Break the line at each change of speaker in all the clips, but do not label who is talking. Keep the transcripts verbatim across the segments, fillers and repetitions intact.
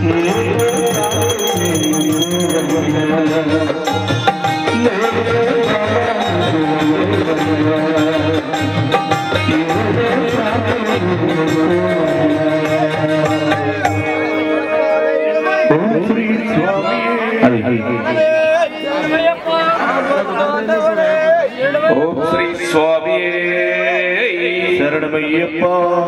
ఓం శ్రీ స్వామి శరణమయ్యప్ప.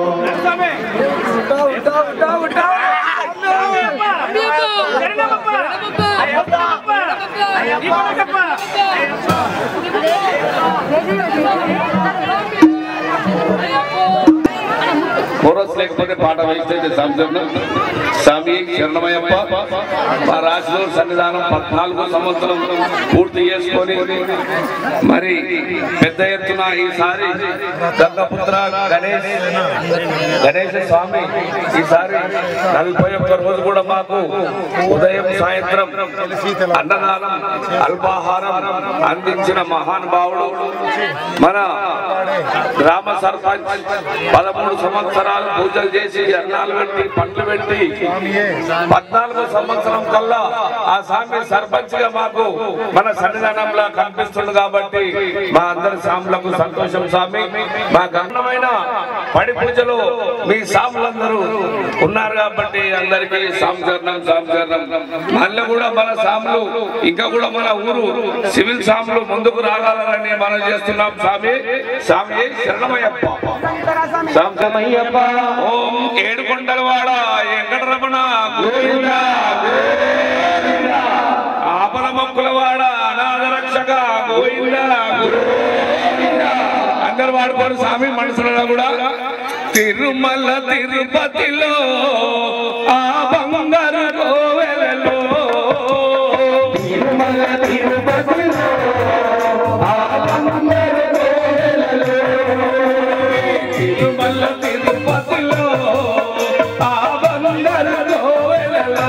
కోరస్ లేకపోతే పాట వేస్తే సంశయం. స్వామి శరణమయ్యప్ప. మా రాచులూరు సన్నిధానం పద్నాలుగు సంవత్సరం పూర్తి చేసుకొని మరి పెద్ద ఎత్తున ఈసారి దత్తపుత్ర గణేష్ గణేష్ స్వామి ఈసారి నలభై ఒక్క రోజు కూడా మాకు ఉదయం సాయంత్రం అన్నదానం అల్పాహారం అందించిన మహానుభావుడు మన గ్రామ సర్పంచ్. పదమూడు సంవత్సరాలు పూజలు చేసి అన్నాలు పెట్టి పండ్లు పెట్టి పద్నాలుగు సంవత్సరం కల్లా ఆ స్వామి సర్పంచ్ గా మాకు మన సన్నిధానంలో కనిపిస్తుంది కాబట్టి మా అందరి స్వాములకు సంతోషం. స్వామి మా గణమైన పడి పూజలు మీ స్వాములందరూ ఉన్నారు కాబట్టి అందరికీ సాంచరణం సాంచరణం. మళ్ళీ కూడా మన స్వాములు ఇంకా కూడా మన ఊరు సివిల్ స్వాములు ముందుకు రాగాలని మనం చేస్తున్నాం. స్వామి స్వామి శరణమయ్యప్ప శరణమయ్యప్ప. ఓం ఏడుకొండలవాడ వెంకటరమణ గోవింద గోవింద. ఆపద మొక్కులవాడ అనాథ రక్షక గోవింద గోవింద. అందరు వాడుకోరు స్వామి మనసులో కూడా. తిరుమల తిరుపతిలో ఆ బంగారు కోవెలలో, తిరుమల తిరుపతిలో ఆ బంగారు కోవెలలో, తిరుమల తిరుపతిలో ఆ బంగారు కోవెలలో,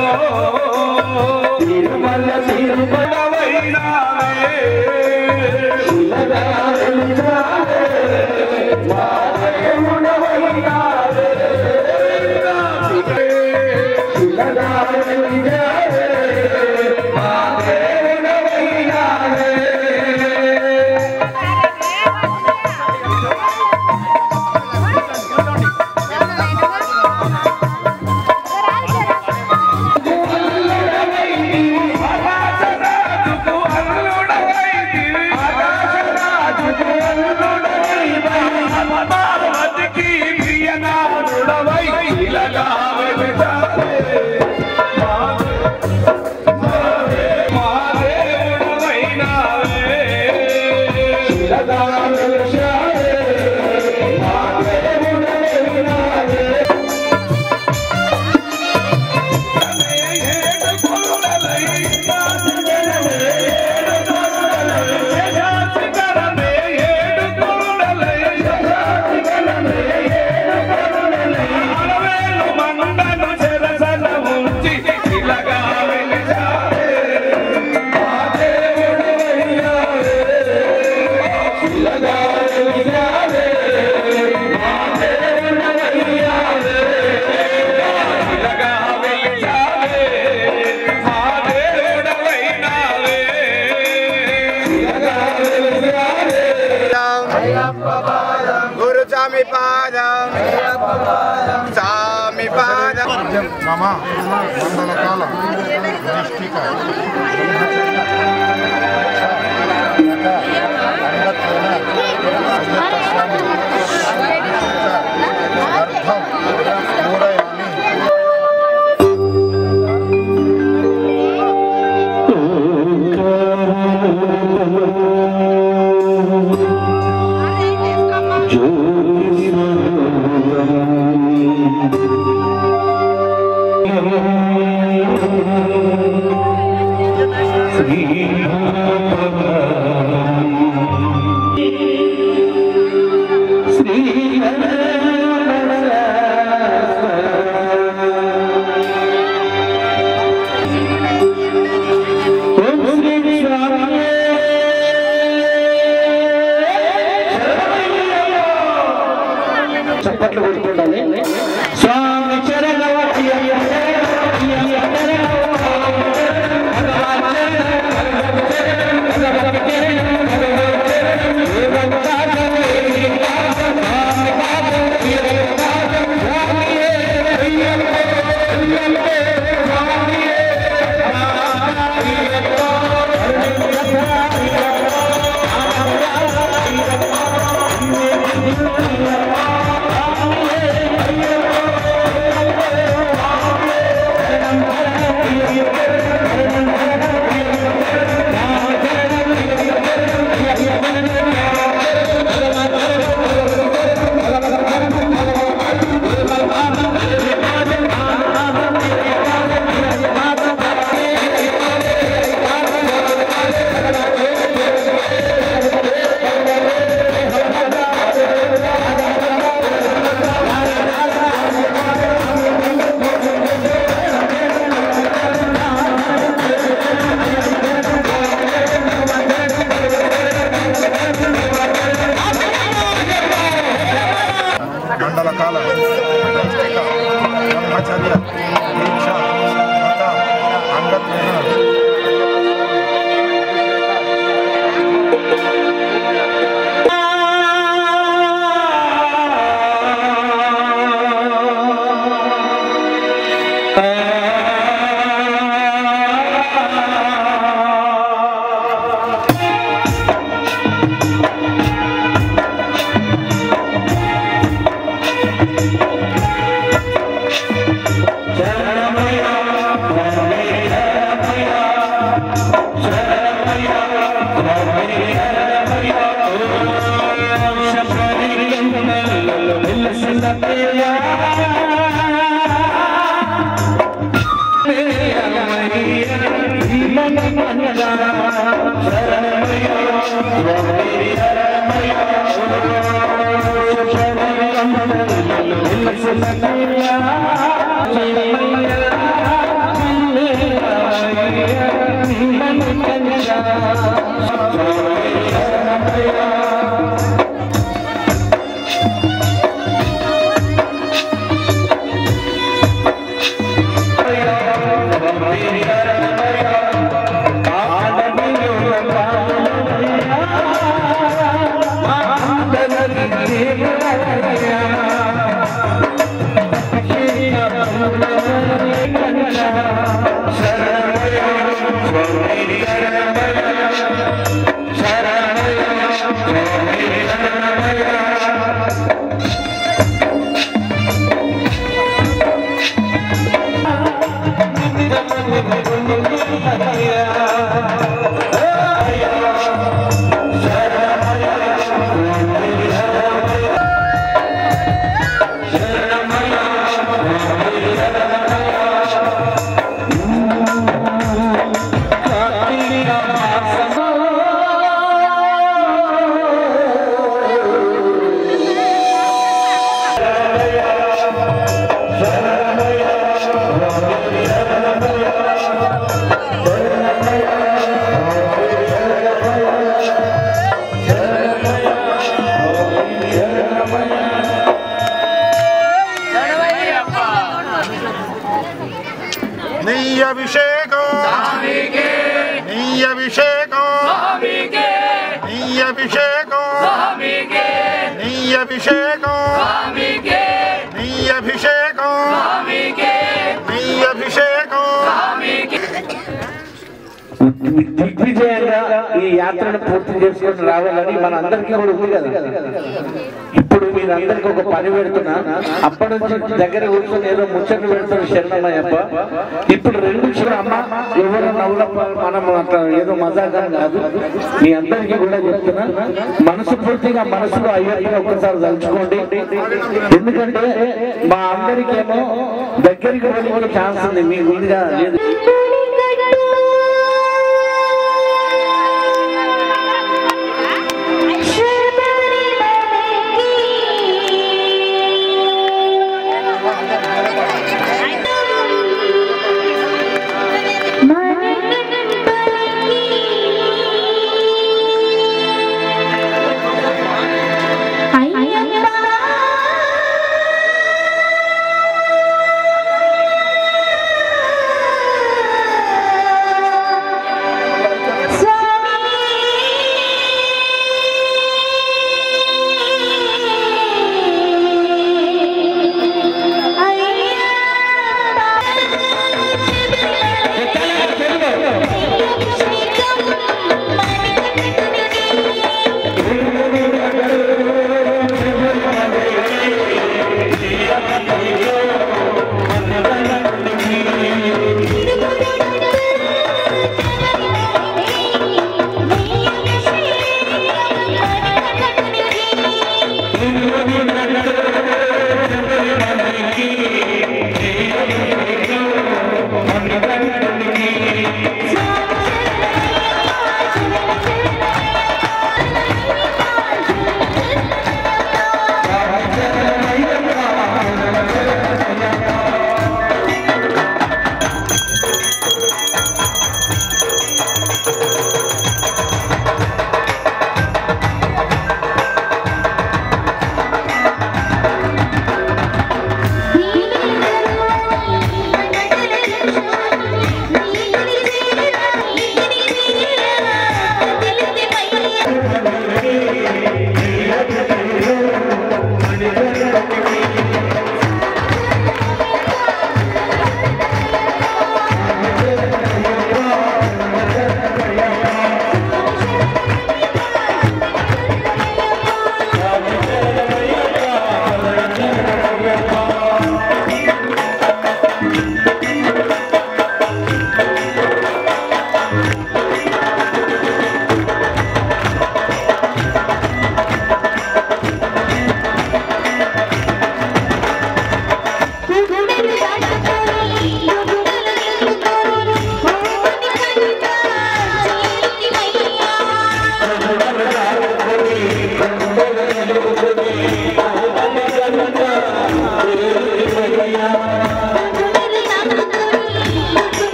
Tirumala తిరుపతివైనావే
Mama, mandala kala, distrika.
చప్పట్లు కొట్టుకుంటాలి. స్వామి చరణవతి దిగ్విజయంగా ఈ యాత్రను పూర్తి చేసుకొని రావాలని మన అందరికీ కూడా ఉంది కదా. ఇప్పుడు మీరందరికీ ఒక పని పెడుతున్నా, అప్పటి నుంచి దగ్గర కూర్చొని ఏదో ముచ్చట్లు పెడుతున్న శరణమయ్యప్ప. ఇప్పుడు రెండు అమ్మ ఎవరు నవ్వులప్ప, మనం అట్లా ఏదో మజాగా కాదు, మీ అందరికీ కూడా చెప్తున్నా, మనసు పూర్తిగా మనసులో అయ్యప్పని ఒక్కసారి తలుచుకోండి. ఎందుకంటే మా అందరికేమో దగ్గరికి వెళ్ళే ఛాన్స్ ఉంది, మీకు ఉందిగా లేదు.
Thank you.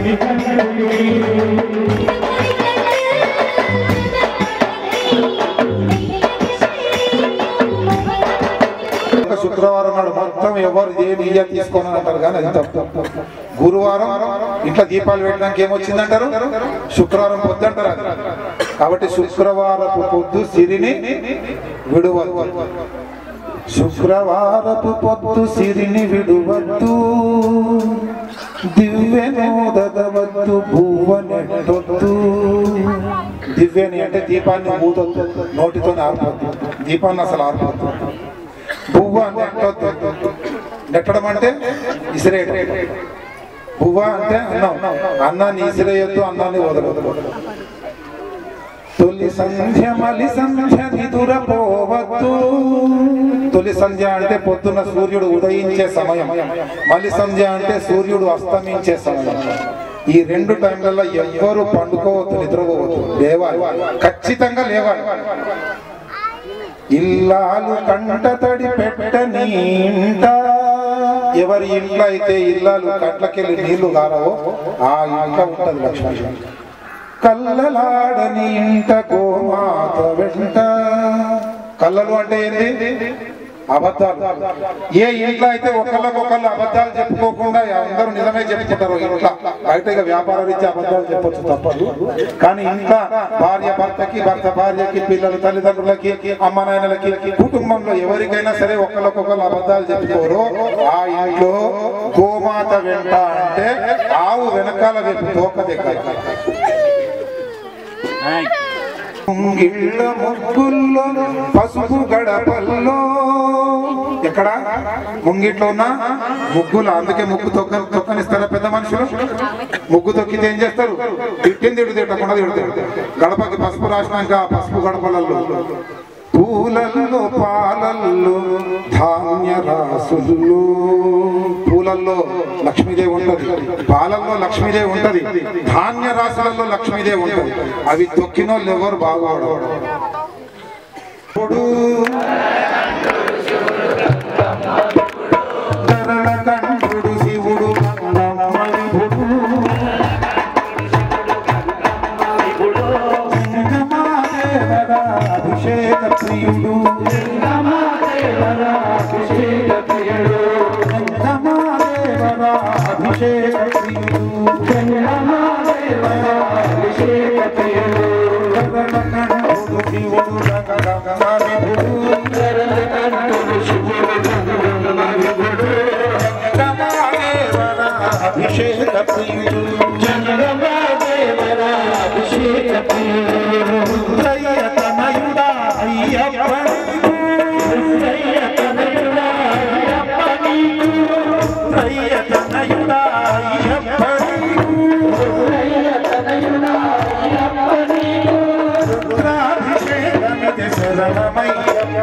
శుక్రవారం నాడు మొత్తం ఎవరు ఏ నియ్య తీసుకొని అంటారు కానీ అది తప్పు. గురువారం ఇంట్లో దీపాలు పెట్టడానికి ఏమొచ్చిందంటారు, శుక్రవారం పొద్దు అంటారు. కాబట్టి శుక్రవారపు పొద్దు సిరిని విడువద్దు, శుక్రవారపు పొద్దు సిరిని విడువద్దు, దివ్యనోదవద్దు భువనెట్టొద్దు. దివ్యని అంటే దీపాన్ని ఊదొద్దు, నోటితో ఆర్పొద్దు, దీపాన్ని అసలు ఆర్పొద్దు. బువ్వ నెట్టొద్దు, నెట్టడం అంటే ఇసిరేయడం. బువ్వ అంటే అన్నం, అన్నాన్ని ఇసిరేయొద్దు, అన్నాన్ని వదలొద్దు. తొలి సంధ్య మలి సంధ్య నిదురపోవద్దు. తొలి సంధ్య అంటే పొద్దున సూర్యుడు ఉదయించే సమయం, మలి సంధ్య అంటే సూర్యుడు అస్తమించే సమయం. ఈ రెండు టైంలలో ఎవ్వరు పండుకోవద్దు, నిద్రపోవద్దు, లేవాలి, ఖచ్చితంగా లేవాలి. ఇల్లాలు కంట తడి పెట్టని ఇంట, ఎవరి ఇంట్లో అయితే ఇల్లాలు కంట్లకెళ్ళి నీళ్లు గారవో ఆ ఇంట్లో ఉంటది లక్ష్మీ. కల్లలాడని ఇంట గోమాత వెంట. కళ్ళలు అంటే ఏంటి, అబద్ధాలు. ఏ ఇంట్లో అయితే ఒకళ్ళకొకళ్ళు అబద్ధాలు చెప్పుకోకుండా అందరూ నిజమే చెప్పుకుంటారు, ఇంట్లో బయట వ్యాపార రీత్యా అబద్ధాలు చెప్పొచ్చు తప్పదు. కానీ ఇంట్లో భార్య భర్తకి, భర్త భార్యకి, పిల్లలు తల్లిదండ్రులకి, అమ్మ నాయనలకి, కుటుంబంలో ఎవరికైనా సరే ఒకళ్ళకొకళ్ళు అబద్ధాలు చెప్పుకోరు. ఆ ఇంట్లో గోమాత వెంట అంటే ఆవు వెనకాల వైపు తోక దగ్గర. ముంగిళ్ళ ముగ్గుల్లో పసుపు గడపల్లో, ఎక్కడ ముంగిట్లో ఉన్న ముగ్గులు, అందుకే ముగ్గు తొక్క తొక్కనిస్తారా పెద్ద మనుషులు? ముగ్గు తొక్కితే ఏం చేస్తారు, తిట్టింది తిడు తిట్టకుండా తిడతారు. గడపకి పసుపు రాసినాక పసుపు గడపలలో పూలల్లో పాలల్లో ధాన్య రాసుల్లో. పూలల్లో లక్ష్మీదేవి ఉంటది, పాలల్లో లక్ష్మీదేవి ఉంటది, ధాన్య రాసులలో లక్ష్మీదేవి ఉంటది. అవి తొక్కిన వాళ్ళు ఎవరు బాగోడు. కంఠుడు శివుడు అభిషేక ప్రియుడు, అభిషేక ప్రియుడు, అభిషేక ప్రియుడు, అభిషేక ప్రియుడు. కంఠుడు శివుడు అభిషేక ప్రియుడు, అభిషేక ప్రియుడు. తనయుడా అయ్యప్ప, తనయుడా అయ్యప్ప, రుద్రాభిషేకమిది శరణమయ్యప్ప,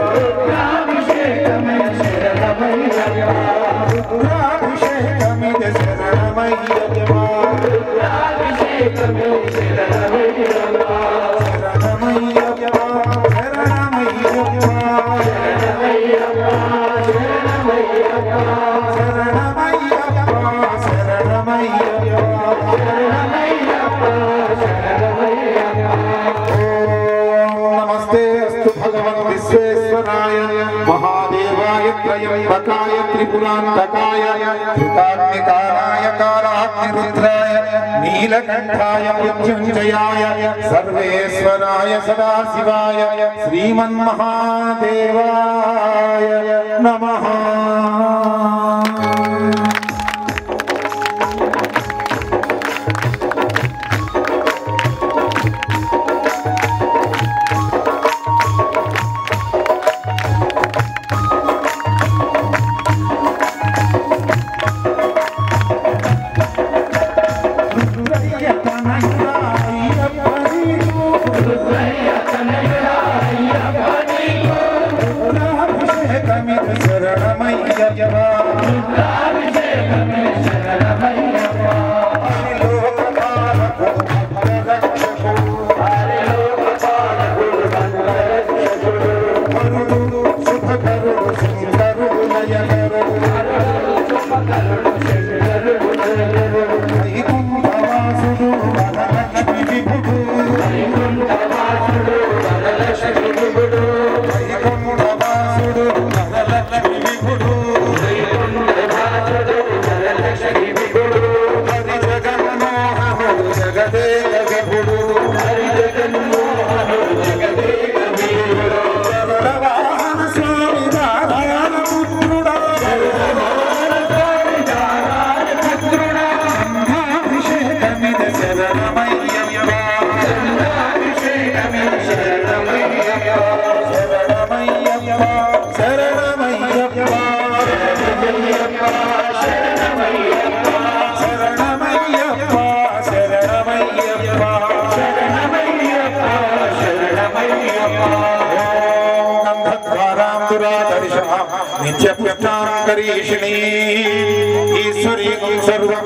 రుద్రాభిషేకమిది శరణమయ్యప్ప, नमस्ते अस्तु भगवन् विश्वेश्वराय महादेवाय त्रयंबकाय त्रिपुरान्तकाय त्रिकाग्निकाराय कालाग्निरुद्राय नीलकण्ठाय मृत्युञ्जयाय सर्वेश्वराय सदाशिवाय श्रीमन्महादेवाय नमः। శరణమయ్యప్ప హరి జగన్మోహనుడు జగదే జగగుడు హరి జగన్మోహనుడు జగదే జగగుడు గరుడవాహన స్వామి నారాయణ పుత్రుడా గరుడవాహన స్వామి నారాయణ పుత్రుడా అభిషేకమిద శరణమయ్యప్ప అభిషేకమిద శరణమయ్యప్ప శరణమయ్యప్ప శరణమయ్యప్ప నిత్య పుష్టాంకరీషిణి ఈశ్వరీ సర్వం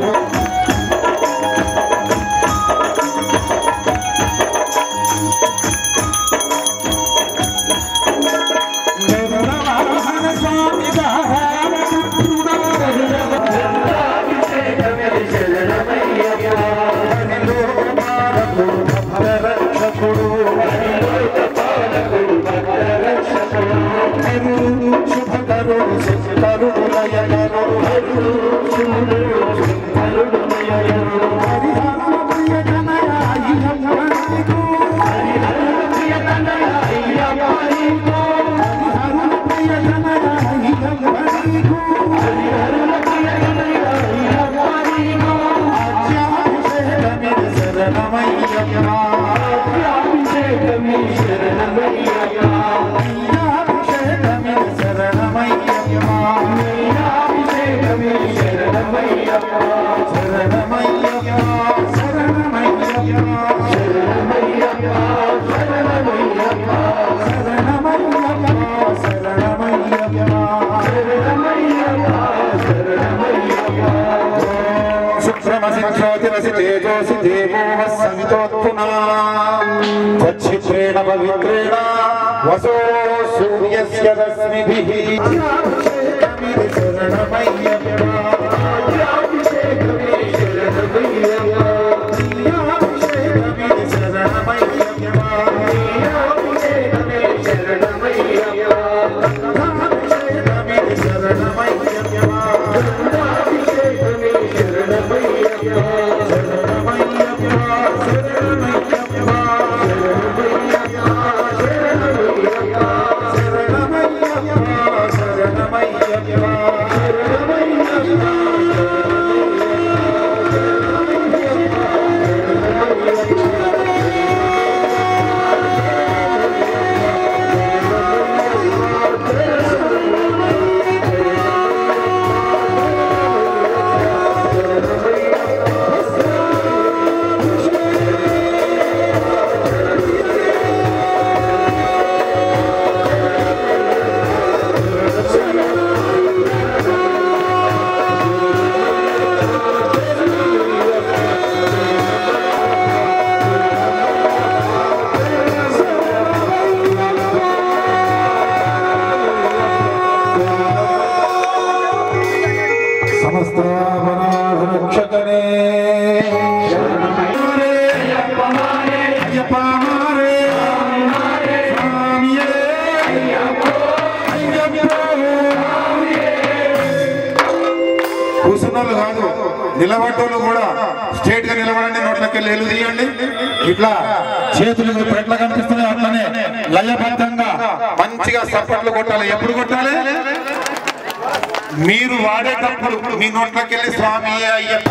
तेजोसि देवो सवितोत्पुना तच्छित्रेण पवित्रेण वसो सूर्यस्य रश्मिभिः अभिषेकमिति शरणमय्यप्प अभिषेकमिति शरणमय्यप्प अभिषेकमिति शरणमय्यप्प अभिषेकमिति शरणमय्यप्प अभिषेकमिति शरणमय्यप्प अभिषेकमिति కూర్చున్నోళ్ళు కాదు నిలబడ్డోళ్ళు కూడా స్ట్రేట్ గా నిలబడండి, నోట్లకి లేలు తీయండి. ఇట్లా చేతులు ఎట్లా కనిపిస్తున్నాయి అట్లనే లయబద్ధంగా మంచిగా సప్పట్లు కొట్టాలి. ఎప్పుడు కొట్టాలి? మీరు వాడేటప్పుడు మీ నోట్లకి వెళ్ళి స్వామి అయ్యప్ప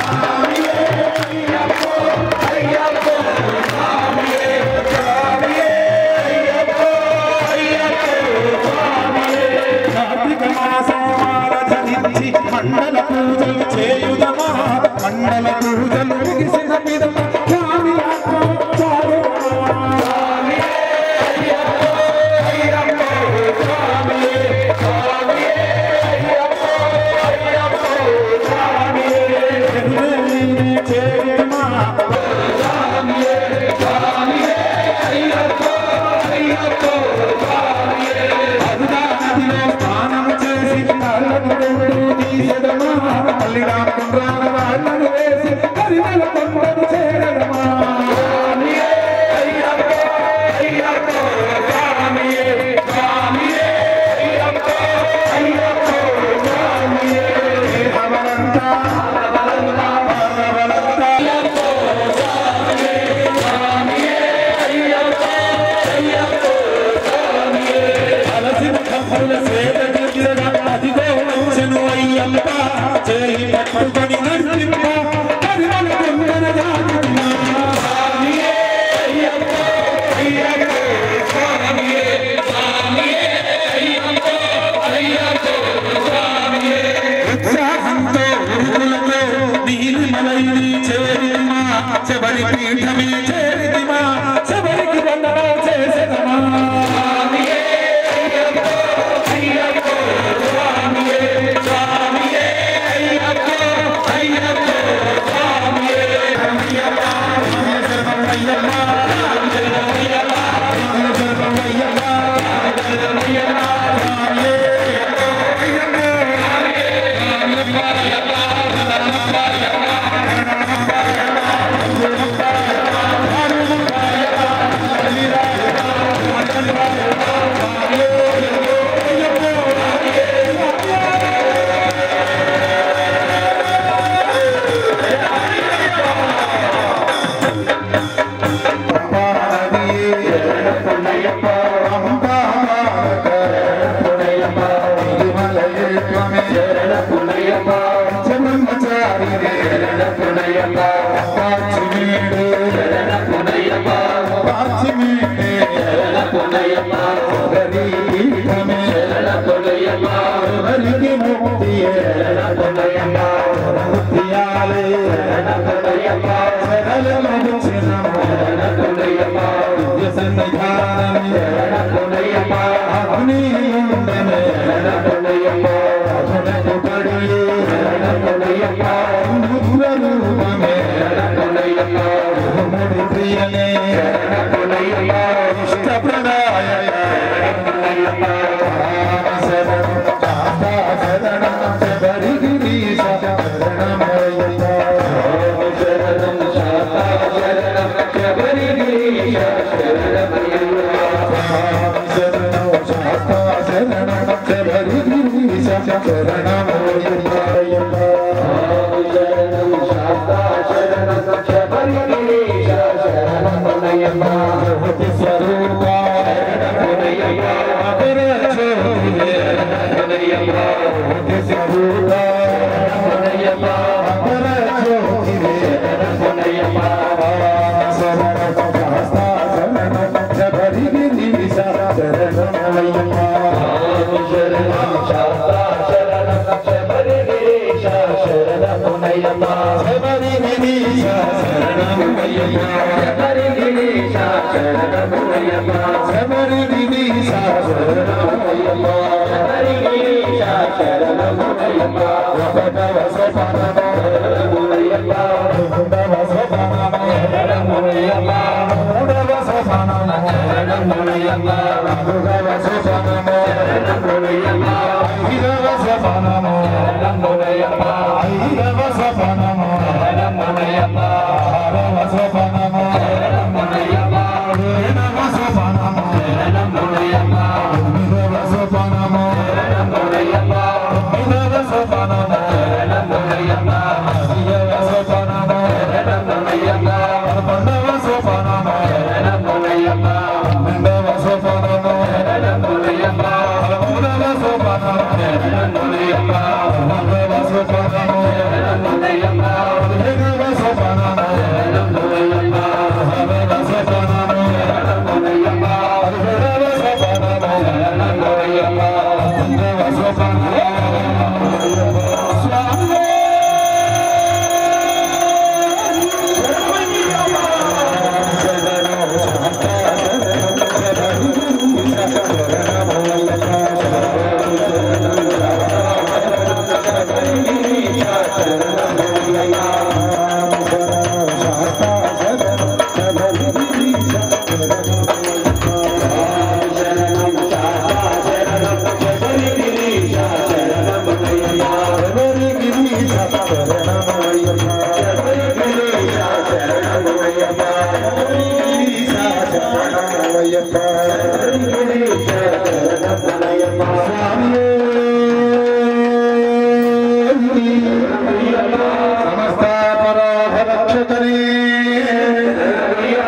మండల పూజలు చేయుదమా, మండల పూజలు ముగిసిన పిదమ స్వామి చేయుదమా
పట్టుకొని నడిపింప పరిమళ కొందర జాతిమా స్వామియే అయ్యప్ప అయ్యప్ప స్వామియే స్వామియే అయ్యప్ప అయ్యప్ప స్వామియే ఉత్సాహంతో ఉరుకులతో నీలిమలైని చేరిమా శబరి పీఠమే చేరిమా శబరికి వందనం చేసేదమా స్వామియే అయ్యప్ప అయ్యప్ప స్వామియే స్వామియే అయ్యప్ప అయ్యప్ప స్వామియే అయ్యప్ప శరణం అయ్యప్ప శరణం అయ్యప్ప శరణం అయ్యప్ప శరణం అయ్యప్ప స్వామియే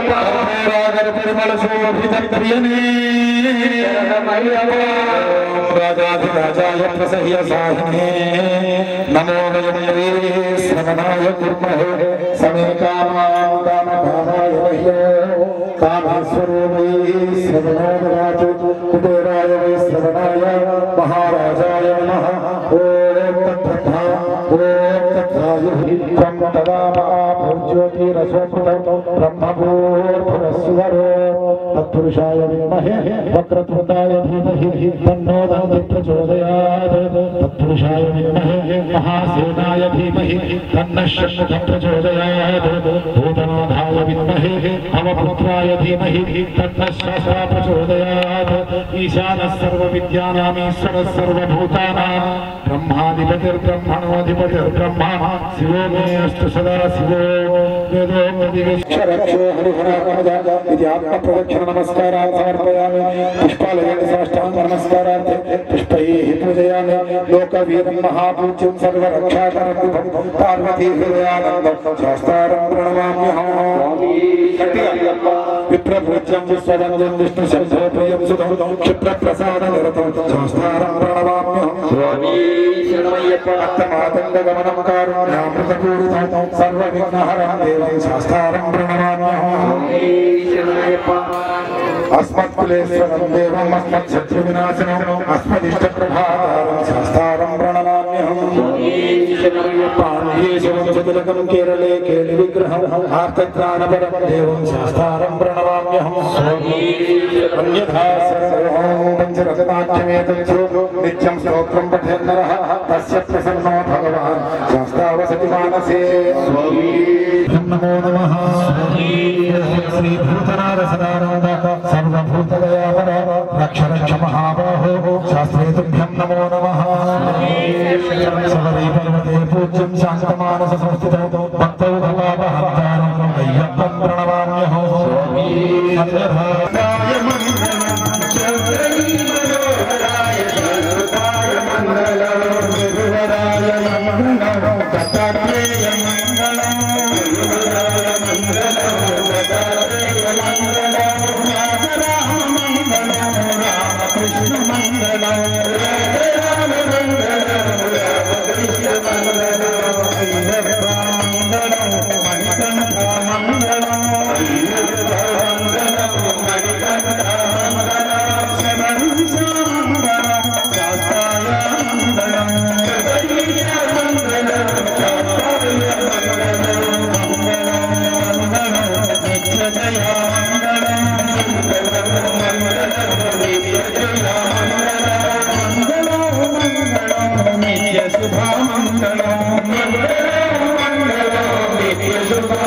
పరిమళ శోభిత ప్రియనే
राजाधिराजाय प्रसह्य साहिने नमो वयं श्रवणाय कुर्महे समे कामां कामकामाय वह्यो कामेश्वरो वै श्रवणो ददातु कुबेराय वै श्रवणाय महाराजाय नमः ॐ तत्तथा ॐ तत्थायुः त्वं तदा महाभूज्योतिरसोऽमृतं ब्रह्मभूर्भुवस्सुवरो तत्पुरुषाय विद्महे वक्रतुण्डाय धीमहि तन्नो दन्ति प्रचोदयात् तत्पुरुषाय विद्महे महासेनाय धीमहि तन्नः षण्मुखं प्रचोदयात् भूतनाथाय विद्महे भवपुत्राय धीमहि तन्नः शास्त्रा प्रचोदयात् ईशानः सर्वविद्यानाम् ईश्वरः सर्वभूतानां ब्रह्माधिपतिर्ब्रह्मणोऽधिपतिर्ब्रह्मा शिवो मे अस्तु सदा शिवो वेदोक्तदिविक्षरक्षो हरिहरात्मजा इति आत्मप्रदक्षिण नमस्कारान् समर्पयामि पुष्पालयेन साष्टाङ्ग नमस्कारार्थे पुष्पैः पूजयामि लोकवीरं महापूज्यं सर्वरक्षाकरं विभं पार्वती हृदयानन्दं शास्तारं प्रणमाम्यहं विप्रपूज्यं विश्ववन्द्यं विष्णुशब्दप्रियं सुतं क्षिप्रप्रसादनिरतं शास्तारं प्रणमाम्यहं अत्तमातङ्गगमनं कारुण्यामृतपूरितं सर्वविघ्नहरं देवं शास्तारं प्रणमाम्यहं अस्मत्कुलेश्वरं देवम् अस्मत्शत्रुविनाशनम् अस्मदिष्टप्रभातारं शास्तारं प्रणमाम्यहं पाण्ड्येशवं चतुरकं केरले केलिविग्रहम् आर्तत्राणपरं देवं शास्तारं प्रणमाम्यहं अन्यथा सर्वं पञ्चरत्नाख्यमेतच्छ्रो नित्यं स्तोत्रं पठेन्नरः तस्य प्रसन्नो भगवान् शास्तावसति मानसे नमो नमः श्रीभूतनाथसदानन्द सर्वभूतदयापर रक्ष रक्ष महाबाहो शास्त्रे तुभ्यं नमो नमः सवरी पर्वते पूज्यं शान्तमानस संस्थितं भक्तौ भवापहर्तारं अय्यप्पं प्रणमाम्यहं अन्यथाय मङ्गलं शरणीमनोहराय शरणुताय मङ्गलं गुरुवराय मङ्गलं दत्तात्रेय मङ्गलं गुरुवराय मङ्गलं दत्तात्रेय मङ्गलं राम मङ्गलं रामकृष्ण मङ्गलं राधे राम मङ्गलं रामकृष्ण मङ्गलं अय्यप्पा मङ्गलं मणिकण्ठा मङ्गलं अय्यप्पा मङ्गलं मणिकण्ठा मङ्गलं शरणीशा मङ्गलं शास्ताय मङ्गलं जगदीश मङ्गलं शास्ताय मङ्गलं मङ्गलं मङ्गलं नित्यजया मङ्गलं मङ्गलं मङ्गलं नित्यजया मङ्गलं मङ्गलं मङ्गलं नित्यशुभा मङ्गलं मङ्गलं मङ्गलं नित्यशुभा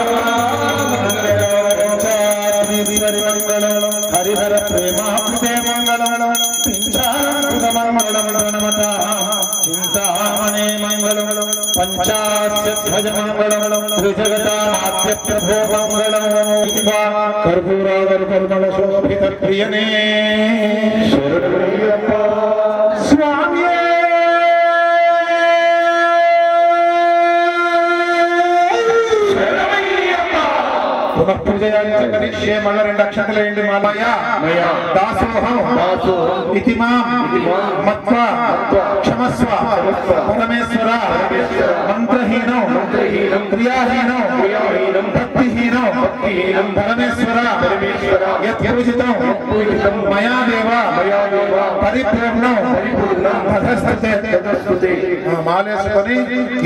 मङ्गलं हरिहर प्रेमाप्ते मङ्गलं पिञ्चाकृतमङ्गलं गणमता चिन्तामणे मङ्गलं पञ्चास्य ध्वज मङ्गलं त्रिजगतामाद्यप्रभो मङ्गलं कर्पूरागर्पणशोभितप्रियने स्वामी पुनः पूजयामि च करिष्ये मल्ल రెండు అక్షంతలు వేయండి మయా దాసోహం ఇతి మాం మత్వా క్షమస్వ పరమేశ్వర మంత్రహీనం క్రియాహీనం భక్తిహీనం పరమేశ్వర యత్ పూజితం మయా దేవ పరిపూర్ణం తథస్తుతే మాలేసుకొని